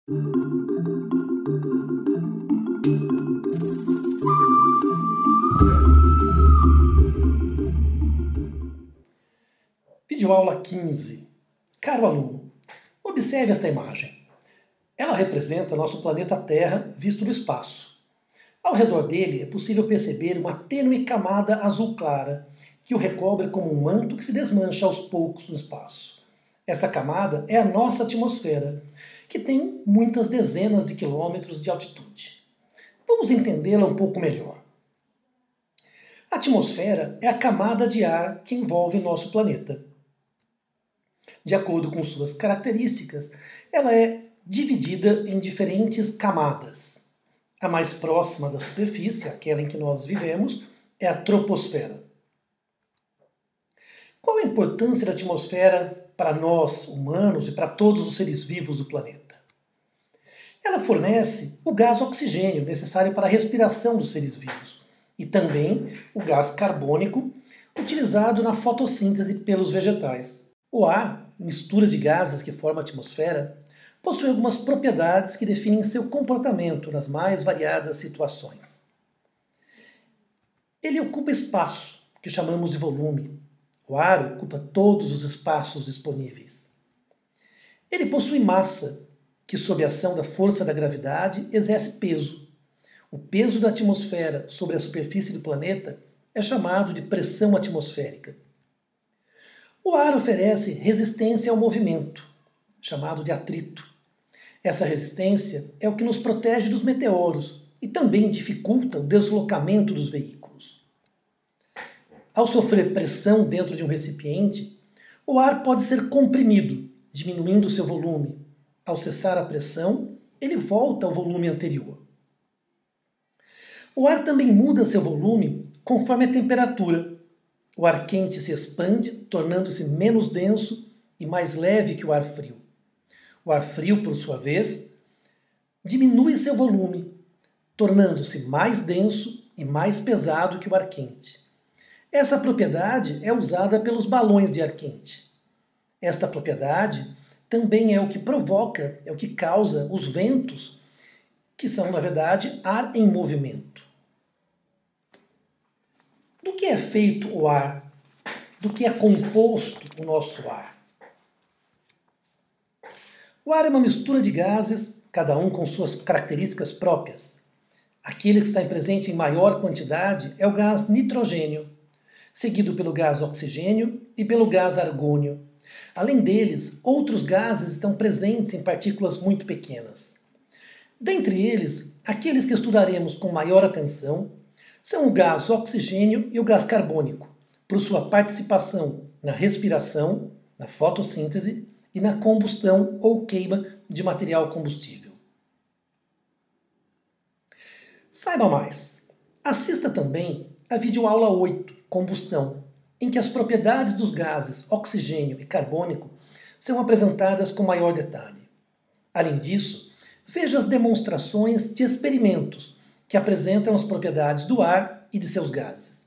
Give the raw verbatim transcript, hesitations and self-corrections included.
Videoaula quinze. Caro aluno, observe esta imagem. Ela representa nosso planeta Terra visto do espaço. Ao redor dele é possível perceber uma tênue camada azul clara que o recobre como um manto que se desmancha aos poucos no espaço. Essa camada é a nossa atmosfera, que tem muitas dezenas de quilômetros de altitude. Vamos entendê-la um pouco melhor. A atmosfera é a camada de ar que envolve nosso planeta. De acordo com suas características, ela é dividida em diferentes camadas. A mais próxima da superfície, aquela em que nós vivemos, é a troposfera. Qual a importância da atmosfera para nós, humanos, e para todos os seres vivos do planeta? Ela fornece o gás oxigênio necessário para a respiração dos seres vivos e também o gás carbônico utilizado na fotossíntese pelos vegetais. O ar, mistura de gases que forma a atmosfera, possui algumas propriedades que definem seu comportamento nas mais variadas situações. Ele ocupa espaço, que chamamos de volume. O ar ocupa todos os espaços disponíveis. Ele possui massa, que sob a ação da força da gravidade exerce peso. O peso da atmosfera sobre a superfície do planeta é chamado de pressão atmosférica. O ar oferece resistência ao movimento, chamado de atrito. Essa resistência é o que nos protege dos meteoros e também dificulta o deslocamento dos veículos. Ao sofrer pressão dentro de um recipiente, o ar pode ser comprimido, diminuindo seu volume. Ao cessar a pressão, ele volta ao volume anterior. O ar também muda seu volume conforme a temperatura. O ar quente se expande, tornando-se menos denso e mais leve que o ar frio. O ar frio, por sua vez, diminui seu volume, tornando-se mais denso e mais pesado que o ar quente. Essa propriedade é usada pelos balões de ar quente. Esta propriedade também é o que provoca, é o que causa os ventos, que são, na verdade, ar em movimento. Do que é feito o ar? Do que é composto o nosso ar? O ar é uma mistura de gases, cada um com suas características próprias. Aquele que está presente em maior quantidade é o gás nitrogênio, seguido pelo gás oxigênio e pelo gás argônio. Além deles, outros gases estão presentes em partículas muito pequenas. Dentre eles, aqueles que estudaremos com maior atenção são o gás oxigênio e o gás carbônico, por sua participação na respiração, na fotossíntese e na combustão ou queima de material combustível. Saiba mais. Assista também a videoaula oito, Combustão, em que as propriedades dos gases oxigênio e carbônico são apresentadas com maior detalhe. Além disso, veja as demonstrações de experimentos que apresentam as propriedades do ar e de seus gases.